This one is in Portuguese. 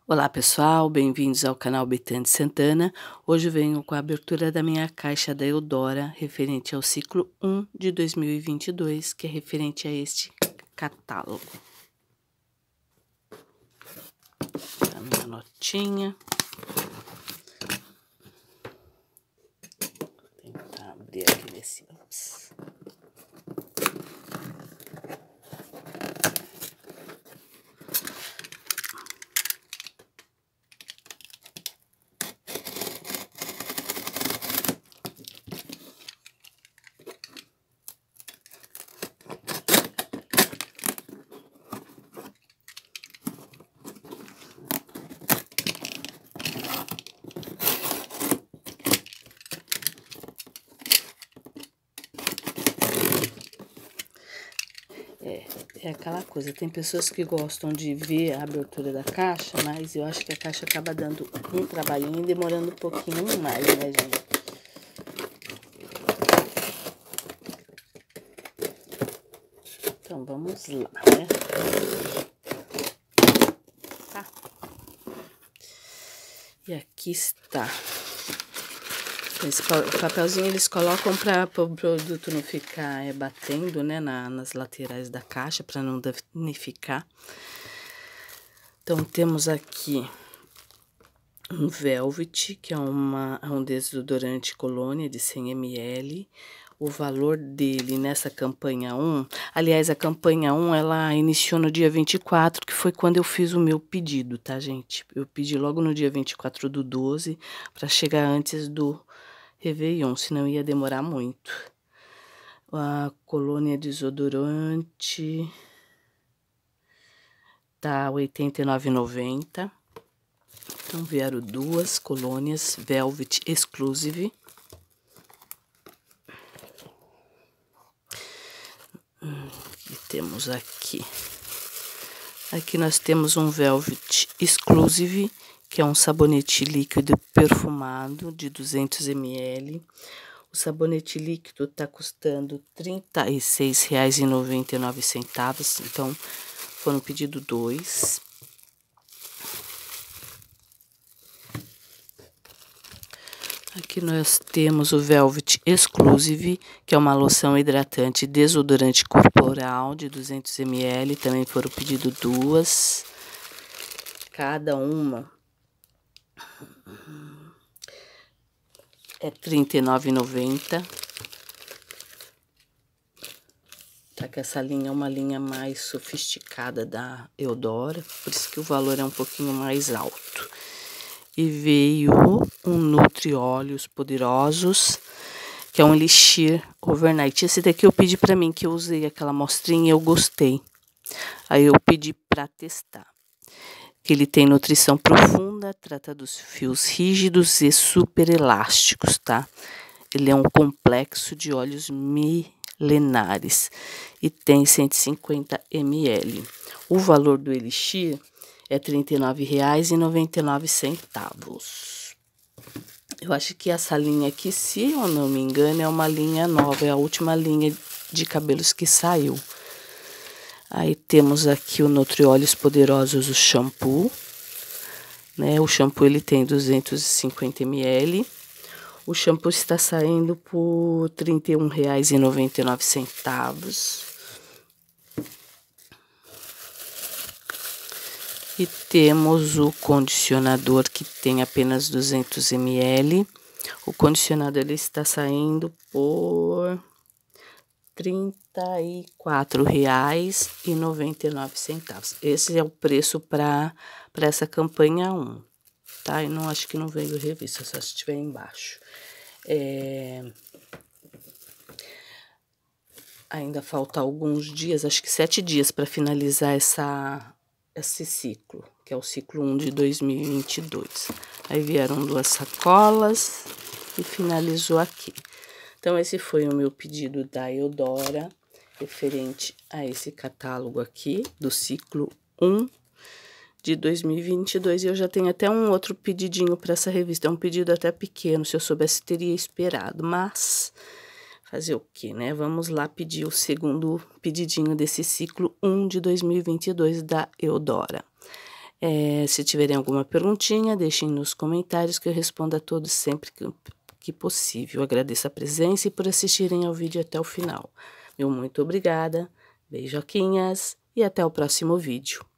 Olá pessoal, bem-vindos ao canal Betânia Santana. Hoje venho com a abertura da minha caixa da Eudora, referente ao ciclo 1 de 2022, que é referente a este catálogo. A minha notinha. Vou tentar abrir aqui nesse... É aquela coisa, tem pessoas que gostam de ver a abertura da caixa, mas eu acho que a caixa acaba dando um trabalhinho e demorando um pouquinho mais, né, gente? Então, vamos lá, né? Tá. E aqui está. Esse papelzinho eles colocam para o produto não ficar batendo, né, nas laterais da caixa, para não danificar. Então, temos aqui um Velvet, que é um desodorante colônia de 100 ml. O valor dele nessa campanha 1, aliás, a campanha 1, ela iniciou no dia 24, que foi quando eu fiz o meu pedido, tá, gente? Eu pedi logo no dia 24/12, para chegar antes do Réveillon, senão ia demorar muito. A colônia desodorante tá R$ 89,90. Então, vieram duas colônias Velvet Exclusive. E temos aqui. Aqui nós temos um Velvet Exclusive, que é um sabonete líquido perfumado de 200 ml. O sabonete líquido tá custando R$ 36,99. Então, foram pedido 2. Aqui nós temos o Velvet Exclusive, que é uma loção hidratante desodorante corporal de 200 ml. Também foram pedido 2. Cada uma é R$ 39,90. Tá que essa linha é uma linha mais sofisticada da Eudora, por isso que o valor é um pouquinho mais alto. E veio um Nutrióleos Poderosos, que é um elixir overnight. Esse daqui eu pedi pra mim, que eu usei aquela amostrinha e eu gostei. Aí eu pedi pra testar. Que ele tem nutrição profunda, trata dos fios rígidos e super elásticos, tá? Ele é um complexo de óleos milenares e tem 150 ml. O valor do elixir é R$ 39,99. Eu acho que essa linha aqui, se eu não me engano, é uma linha nova, é a última linha de cabelos que saiu. Aí temos aqui o Nutrióleos Poderosos, o shampoo, né? O shampoo ele tem 250 ml. O shampoo está saindo por R$ 31,99. E temos o condicionador, que tem apenas 200 ml. O condicionador ele está saindo por R$ 34,99. Esse é o preço para essa campanha 1, tá? Eu não acho que não veio revista, só se estiver embaixo. Ainda falta alguns dias, acho que 7 dias para finalizar esse ciclo, que é o ciclo 1 de 2022. Aí vieram 2 sacolas e finalizou aqui. Então, esse foi o meu pedido da Eudora, referente a esse catálogo aqui, do ciclo 1 de 2022. E eu já tenho até um outro pedidinho para essa revista. É um pedido até pequeno, se eu soubesse teria esperado. Mas, fazer o quê, né? Vamos lá pedir o segundo pedidinho desse ciclo 1 de 2022 da Eudora. Se tiverem alguma perguntinha, deixem nos comentários que eu respondo a todos sempre que possível. Agradeço a presença e por assistirem ao vídeo até o final. Meu muito obrigada, beijoquinhas e até o próximo vídeo.